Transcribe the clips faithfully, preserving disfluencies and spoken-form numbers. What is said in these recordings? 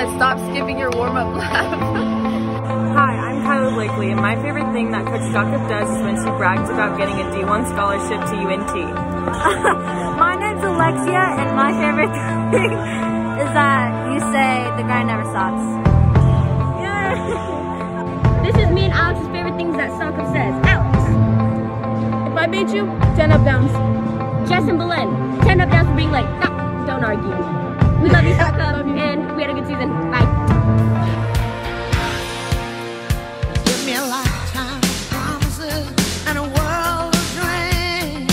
stop skipping your warm-up lap. Hi, I'm Kyla Blakely, and my favorite thing that Coach Jakob does is when she brags about getting a D one scholarship to U N T. My name's Alexia, and my favorite thing is that you say the grind never stops. Yeah. This is me and Alex's favorite things that Jakob says. Alex. If I beat you, ten up downs. Jess and Belen, ten up downs for being late. No, don't argue. We love you, Jakob, and we had a good season. Bye. Give me a lifetime of promises and a world of dreams.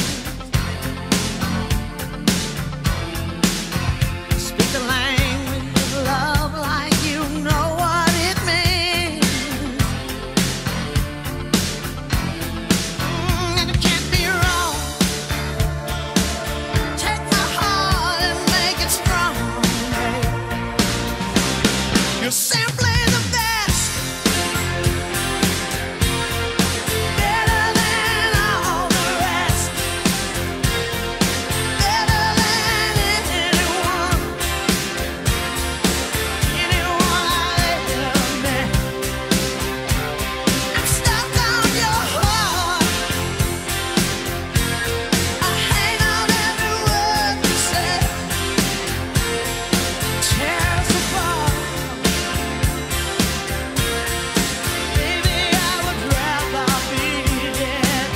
Speak the language of love like you know what it means. Mm, and it can't be wrong. Take my heart and make it strong. You're simply the best. Better than all the rest. Better than anyone. Anyone I've ever met. I'm stuck on your heart. I hang on every word you say. Tear us apart. Baby, I would rather be dead.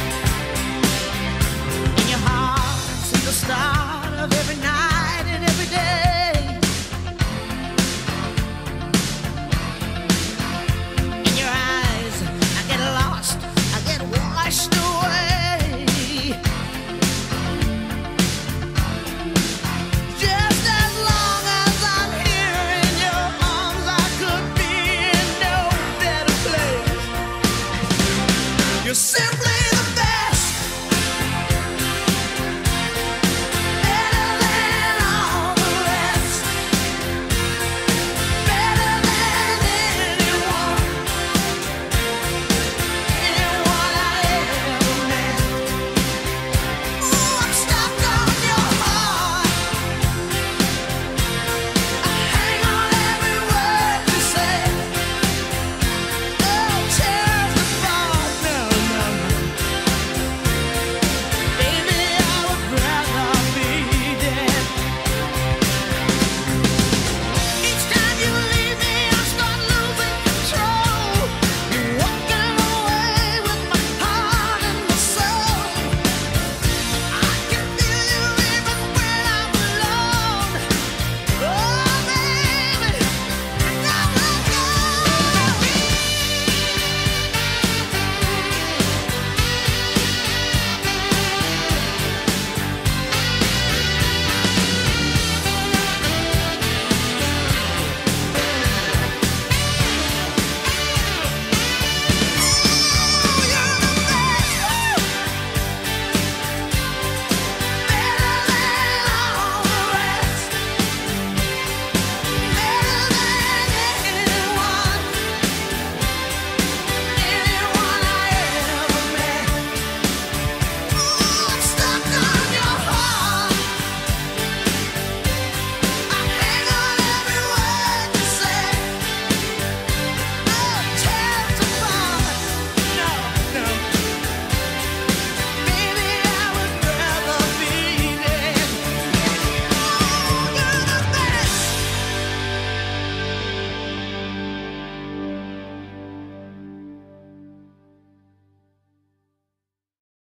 In your heart, since the start of every night and every day. In your eyes, I get lost, I get washed away. Just as long as I'm here in your arms, I could be in no better place. You're